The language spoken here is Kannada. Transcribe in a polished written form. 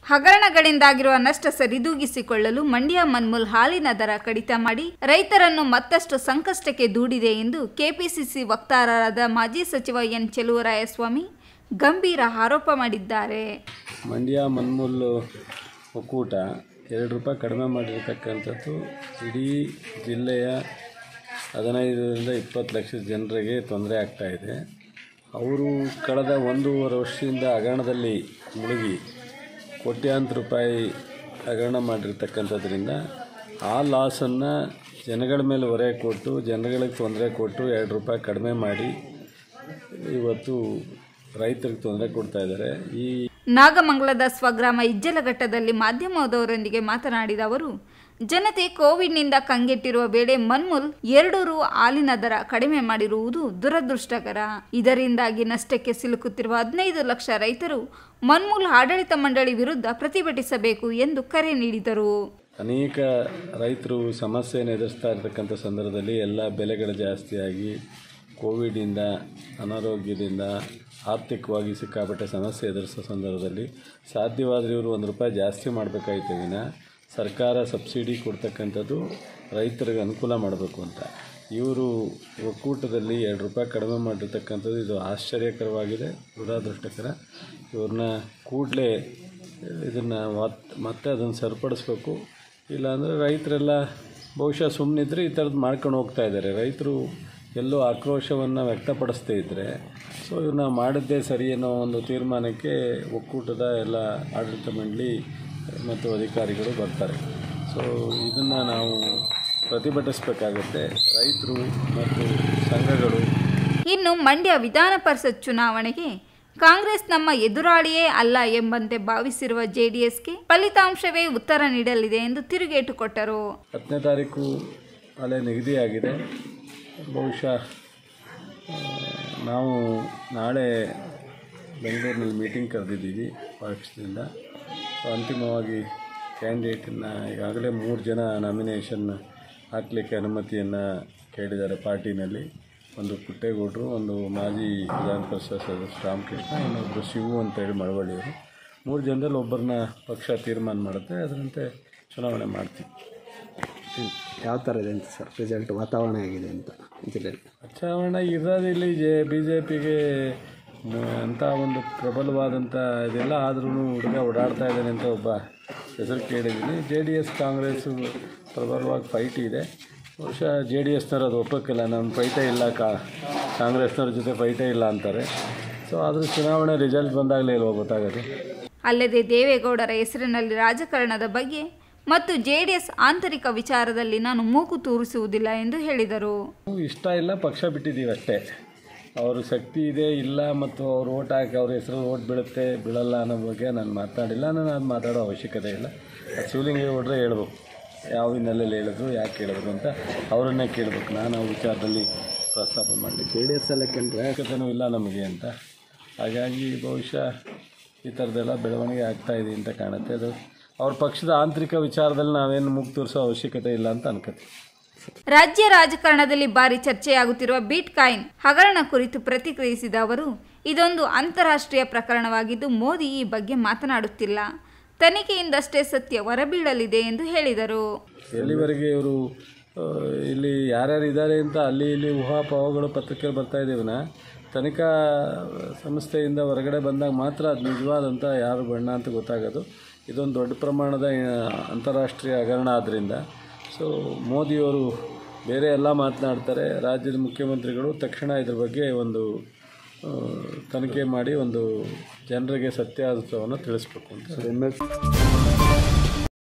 ಹಗರಣಗಳಿಂದಾಗಿರುವ ನಷ್ಟ ಸರಿದೂಗಿಸಿಕೊಳ್ಳಲು ಮಂಡ್ಯ ಮನ್ಮೂಲ್ ಹಾಲಿನ ದರ ಕಡಿತ ಮಾಡಿ ರೈತರನ್ನು ಮತ್ತಷ್ಟು ಸಂಕಷ್ಟಕ್ಕೆ ದೂಡಿದೆ ಎಂದು ಕೆಪಿಸಿಸಿ ವಕ್ತಾರರಾದ ಮಾಜಿ ಸಚಿವ ಎನ್ ಚೆಲುವರಾಯಸ್ವಾಮಿ ಗಂಭೀರ ಆರೋಪ ಮಾಡಿದ್ದಾರೆ. ಮಂಡ್ಯ ಮನ್ಮೂಲ್ ಒಕ್ಕೂಟ 2 ರೂಪಾಯಿ ಕಡಿಮೆ ಮಾಡಿರತಕ್ಕಂಥದ್ದು ಇಡೀ ಜಿಲ್ಲೆಯ 15ರಿಂದ 20 ಲಕ್ಷ ಜನರಿಗೆ ತೊಂದರೆ ಆಗ್ತಾಯಿದೆ. ಅವರು ಕಳೆದ 1.5 ವರ್ಷದಿಂದ ಹಗರಣದಲ್ಲಿ ಮುಳುಗಿ ಕೋಟ್ಯಾಂತರ ರೂಪಾಯಿ ಹಗರಣ ಮಾಡಿರ್ತಕ್ಕಂಥದ್ರಿಂದ ಆ ಲಾಸನ್ನು ಜನಗಳ ಮೇಲೆ ಹೊರೆ ಕೊಟ್ಟು ಜನಗಳಿಗೆ ತೊಂದರೆ ಕೊಟ್ಟು 2 ರೂಪಾಯಿ ಕಡಿಮೆ ಮಾಡಿ ಇವತ್ತು ರೈತರಿಗೆ ತೊಂದರೆ ಕೊಡ್ತಾ ಇದ್ದಾರೆ. ಈ ನಾಗಮಂಗಲದ ಸ್ವಗ್ರಾಮ ಇಜ್ಜಲಘಟ್ಟದಲ್ಲಿ ಮಾಧ್ಯಮದವರೊಂದಿಗೆ ಮಾತನಾಡಿದ ಅವರು, ಜನತೆ ಕೋವಿಡ್ನಿಂದ ಕಂಗೆಟ್ಟಿರುವ ವೇಳೆ ಮನ್ಮೂಲ್ 2 ರು ಹಾಲಿನ ದರ ಕಡಿಮೆ ಮಾಡಿರುವುದು ದುರದೃಷ್ಟಕರ. ಇದರಿಂದಾಗಿ ನಷ್ಟಕ್ಕೆ ಸಿಲುಕುತ್ತಿರುವ 15 ಲಕ್ಷ ರೈತರು ಮನ್ಮೂಲ್ ಆಡಳಿತ ಮಂಡಳಿ ವಿರುದ್ಧ ಪ್ರತಿಭಟಿಸಬೇಕು ಎಂದು ಕರೆ ನೀಡಿದರು. ಅನೇಕ ರೈತರು ಸಮಸ್ಯೆಯನ್ನು ಎದುರಿಸ್ತಾ ಇರತಕ್ಕಂಥ ಸಂದರ್ಭದಲ್ಲಿ ಎಲ್ಲ ಬೆಲೆಗಳು ಜಾಸ್ತಿಯಾಗಿ ಕೋವಿಡಿಂದ ಅನಾರೋಗ್ಯದಿಂದ ಆರ್ಥಿಕವಾಗಿ ಸಿಕ್ಕಾಪಟ್ಟೆ ಸಮಸ್ಯೆ ಎದುರಿಸೋ ಸಂದರ್ಭದಲ್ಲಿ ಸಾಧ್ಯವಾದರೆ ಇವರು 1 ರೂಪಾಯಿ ಜಾಸ್ತಿ ಮಾಡಬೇಕಾಯ್ತು ವಿನ ಸರ್ಕಾರ ಸಬ್ಸಿಡಿ ಕೊಡ್ತಕ್ಕಂಥದ್ದು ರೈತರಿಗೆ ಅನುಕೂಲ ಮಾಡಬೇಕು ಅಂತ ಇವರು ಒಕ್ಕೂಟದಲ್ಲಿ 2 ರೂಪಾಯಿ ಕಡಿಮೆ ಮಾಡಿರ್ತಕ್ಕಂಥದ್ದು ಇದು ಆಶ್ಚರ್ಯಕರವಾಗಿದೆ, ದುರದೃಷ್ಟಕರ. ಇವ್ರನ್ನ ಕೂಡಲೇ ಇದನ್ನು ಮತ್ತೆ ಅದನ್ನು ಸರಿಪಡಿಸ್ಬೇಕು. ಇಲ್ಲಾಂದರೆ ರೈತರೆಲ್ಲ ಬಹುಶಃ ಸುಮ್ಮನಿದ್ರೆ ಈ ಥರದ್ದು ಮಾಡ್ಕೊಂಡು ಹೋಗ್ತಾ ಇದ್ದಾರೆ. ರೈತರು ಎಲ್ಲೋ ಆಕ್ರೋಶವನ್ನು ವ್ಯಕ್ತಪಡಿಸ್ತಾ ಇದ್ದರೆ ಸೊ ಇವ್ರನ್ನ ಮಾಡಿದ್ದೇ ಸರಿ ಅನ್ನೋ ಒಂದು ತೀರ್ಮಾನಕ್ಕೆ ಒಕ್ಕೂಟದ ಎಲ್ಲ ಆಡಳಿತ ಮಂಡಳಿ ಮತ್ತು ಅಧಿಕಾರಿಗಳು ಬರ್ತಾರೆ. ಸೊ ಇದನ್ನು ನಾವು ಪ್ರತಿಭಟಿಸಬೇಕಾಗುತ್ತೆ, ರೈತರು ಮತ್ತು ಸಂಘಗಳು. ಇನ್ನು ಮಂಡ್ಯ ವಿಧಾನ ಪರಿಷತ್ ಚುನಾವಣೆಗೆ ಕಾಂಗ್ರೆಸ್ ನಮ್ಮ ಎದುರಾಳಿಯೇ ಅಲ್ಲ ಎಂಬಂತೆ ಭಾವಿಸಿರುವ ಜೆಡಿಎಸ್ಗೆ ಫಲಿತಾಂಶವೇ ಉತ್ತರ ನೀಡಲಿದೆ ಎಂದು ತಿರುಗೇಟು ಕೊಟ್ಟರು. 10ನೇ ತಾರೀಕು ಅಲ್ಲೇ ನಿಗದಿಯಾಗಿದೆ. ಬಹುಶಃ ನಾವು ನಾಳೆ ಬೆಂಗಳೂರಿನಲ್ಲಿ ಮೀಟಿಂಗ್ ಕರೆದಿದ್ದೀವಿ ಪಕ್ಷದಿಂದ. ಅಂತಿಮವಾಗಿ ಕ್ಯಾಂಡಿಡೇಟನ್ನು ಈಗಾಗಲೇ 3 ಜನ ನಾಮಿನೇಷನ್ ಹಾಕಲಿಕ್ಕೆ ಅನುಮತಿಯನ್ನು ಕೇಳಿದ್ದಾರೆ ಪಾರ್ಟಿನಲ್ಲಿ. ಒಂದು ಪುಟ್ಟೇಗೌಡರು, ಒಂದು ಮಾಜಿ ವಿಧಾನ ಪರಿಷತ್ ಸದಸ್ಯ ರಾಮಕೃಷ್ಣ, ಇನ್ನೊಬ್ಬರು ಶಿವು ಅಂತೇಳಿ ಮಳವಳ್ಳಿಯವರು. 3 ಜನರಲ್ಲಿ ಒಬ್ಬರನ್ನ ಪಕ್ಷ ತೀರ್ಮಾನ ಮಾಡುತ್ತೆ, ಅದರಂತೆ ಚುನಾವಣೆ ಮಾಡ್ತೀವಿ. ಯಾವ ಥರ ಇದೆ ಅಂತ ಸರ್ ರಿಸಲ್ಟ್ ವಾತಾವರಣ ಆಗಿದೆ ಅಂತ ಜಿಲ್ಲೆಯಲ್ಲಿ? ವಾತಾವರಣ ಇರೋದಿಲ್ಲ. BJPಗೆ ಅಂಥ ಒಂದು ಪ್ರಬಲವಾದಂಥ ಇದೆಲ್ಲ ಆದ್ರೂ ಹುಡುಗ ಓಡಾಡ್ತಾ ಇದ್ದಾನೆ ಅಂತ ಒಬ್ಬ ಹೆಸರು ಕೇಳಿದ್ದೀನಿ. JDS ಕಾಂಗ್ರೆಸ್ಸು ಪ್ರಬಲವಾಗಿ ಫೈಟ್ ಇದೆ. ಬಹುಶಃ JDSನವ್ರು ಅದು ಒಪ್ಪಕ್ಕಿಲ್ಲ, ನಮ್ಮ ಫೈಟೇ ಇಲ್ಲ, ಕಾಂಗ್ರೆಸ್ನವ್ರ ಜೊತೆ ಫೈಟೇ ಇಲ್ಲ ಅಂತಾರೆ. ಸೊ ಆದರೂ ಚುನಾವಣೆ ರಿಸಲ್ಟ್ ಬಂದಾಗಲೇ ಇಲ್ವೋ ಗೊತ್ತಾಗೋದು. ಅಲ್ಲದೆ ದೇವೇಗೌಡರ ಹೆಸರಿನಲ್ಲಿ ರಾಜಕಾರಣದ ಬಗ್ಗೆ ಮತ್ತು JDS ಆಂತರಿಕ ವಿಚಾರದಲ್ಲಿ ನಾನು ಮೂಗು ತೂರಿಸುವುದಿಲ್ಲ ಎಂದು ಹೇಳಿದರು. ಇಷ್ಟ ಇಲ್ಲ, ಪಕ್ಷ ಬಿಟ್ಟಿದ್ದೀವಿ ಅಷ್ಟೇ. ಅವರು ಶಕ್ತಿ ಇದೆ ಇಲ್ಲ ಮತ್ತು ಅವ್ರು ಓಟ್ ಹಾಕಿ ಅವ್ರ ಹೆಸರು ಓಟ್ ಬೀಳುತ್ತೆ ಬೀಳಲ್ಲ ಅನ್ನೋ ಬಗ್ಗೆ ನಾನು ಮಾತಾಡಿಲ್ಲ. ನಾನು ಅದು ಮಾತಾಡೋ ಅವಶ್ಯಕತೆ ಇಲ್ಲ. ಶಿವಲಿಂಗೇಗೌಡರೇ ಹೇಳ್ಬೇಕು ಯಾವ ಹಿನ್ನೆಲೆಯಲ್ಲಿ ಹೇಳಿದ್ರು, ಯಾಕೆ ಹೇಳಿದ್ರು ಅಂತ ಅವರನ್ನೇ ಕೇಳಬೇಕು. ನಾನು ಆ ವಿಚಾರದಲ್ಲಿ ಪ್ರಸ್ತಾಪ ಮಾಡಲಿ. JDS ಸಲಕ್ಕೆ ಅವಶ್ಯಕತೆಯೂ ಇಲ್ಲ ನಮಗೆ ಅಂತ. ಹಾಗಾಗಿ ಬಹುಶಃ ಈ ಥರದ್ದೆಲ್ಲ ಬೆಳವಣಿಗೆ ಆಗ್ತಾಯಿದೆ ಅಂತ ಕಾಣುತ್ತೆ. ಅದು ಅವ್ರ ಪಕ್ಷದ ಆಂತರಿಕ ವಿಚಾರದಲ್ಲಿ ನಾವೇನು ಮುಗ್ ತೋರಿಸೋ ಅವಶ್ಯಕತೆ ಇಲ್ಲ ಅಂತ ಅನ್ಕೋತೀವಿ. ರಾಜ್ಯ ರಾಜಕಾರಣದಲ್ಲಿ ಭಾರಿ ಚರ್ಚೆಯಾಗುತ್ತಿರುವ ಬಿಟ್ಕಾಯಿನ್ ಹಗರಣ ಕುರಿತು ಪ್ರತಿಕ್ರಿಯಿಸಿದ ಅವರು, ಇದೊಂದು ಅಂತಾರಾಷ್ಟ್ರೀಯ ಪ್ರಕರಣವಾಗಿದ್ದು ಮೋದಿ ಈ ಬಗ್ಗೆ ಮಾತನಾಡುತ್ತಿಲ್ಲ. ತನಿಖೆಯಿಂದಷ್ಟೇ ಸತ್ಯ ಹೊರಬೀಳಲಿದೆ ಎಂದು ಹೇಳಿದರು. ಎಲ್ಲಿವರೆಗೆ ಇವರು ಇಲ್ಲಿ ಯಾರ್ಯಾರು ಇದ್ದಾರೆ ಅಂತ ಅಲ್ಲಿ ಇಲ್ಲಿ ಊಹಾಪೋಹಗಳು ಪತ್ರಿಕೆಯಲ್ಲಿ ಬರ್ತಾ ಇದ್ದೀವನ ತನಿಖಾ ಸಂಸ್ಥೆಯಿಂದ ಹೊರಗಡೆ ಬಂದಾಗ ಮಾತ್ರ ಅದು ನಿಜವಾದಂಥ ಯಾರು ಬಣ್ಣ ಅಂತ ಗೊತ್ತಾಗೋದು. ಇದೊಂದು ದೊಡ್ಡ ಪ್ರಮಾಣದ ಅಂತಾರಾಷ್ಟ್ರೀಯ ಹಗರಣ ಆದ್ದರಿಂದ ಸೊ ಮೋದಿಯವರು ಬೇರೆ ಎಲ್ಲ ಮಾತನಾಡ್ತಾರೆ. ರಾಜ್ಯದ ಮುಖ್ಯಮಂತ್ರಿಗಳು ತಕ್ಷಣ ಇದ್ರ ಬಗ್ಗೆ ಒಂದು ತನಿಖೆ ಮಾಡಿ ಒಂದು ಜನರಿಗೆ ಸತ್ಯಾಸತ್ಯವನ್ನು ತಿಳಿಸ್ಬೇಕು ಅಂತ.